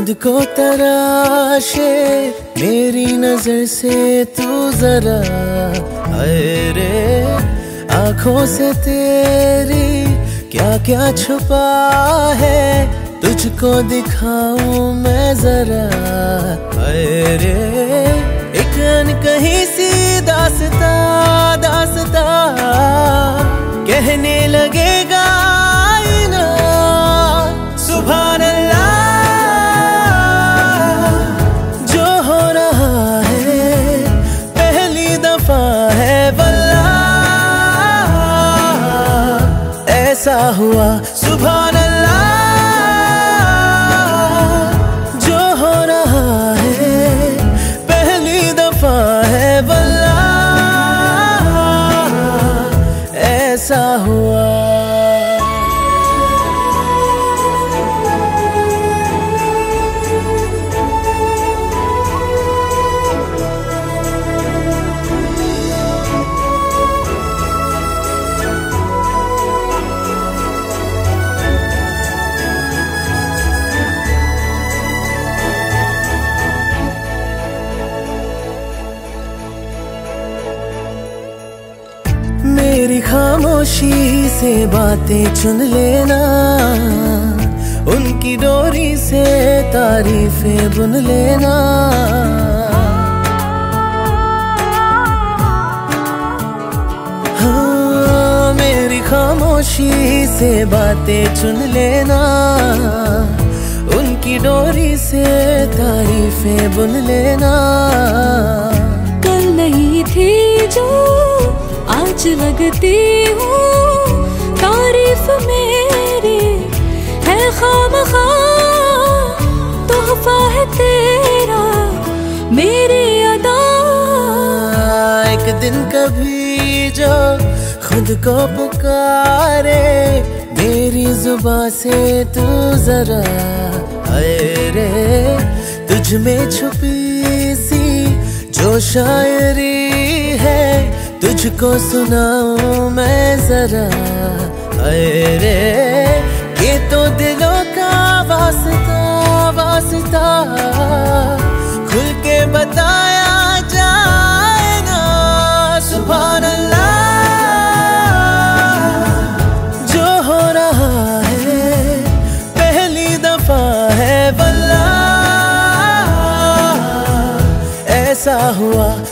खुद को तराशे मेरी नजर से तू जरा, अरे आंखों से तेरी क्या क्या छुपा है, तुझको दिखाऊं मैं जरा। अरे एक अनकही सी दास्ता दास्ता कहने लगेगा आईना, सुभान अल्लाह जो हो रहा है पहली दफा है वल्लाह, ऐसा हुआ सुभान अल्लाह जो हो रहा है पहली दफा है वल्लाह, ऐसा हुआ। मेरी खामोशी से बातें चुन लेना, उनकी डोरी से तारीफें बुन लेना। हाँ, मेरी खामोशी से बातें चुन लेना, उनकी डोरी से तारीफें बुन लेना। कल नहीं थी जो आज लगती हूँ, तारीफ मेरी है खामखा, तोहफा है तेरा मेरी अदा। एक दिन कभी जो खुद को पुकारे मेरी जुबां से तू जरा, अरे तुझ में छुपी सी जो शायरी है तुझको सुनाऊं मैं जरा। अरे ये तो दिलों का वास्ता वास्ता खुल के बताया जाए ना, सुभान अल्लाह जो हो रहा है पहली दफा है वल्लाह, ऐसा हुआ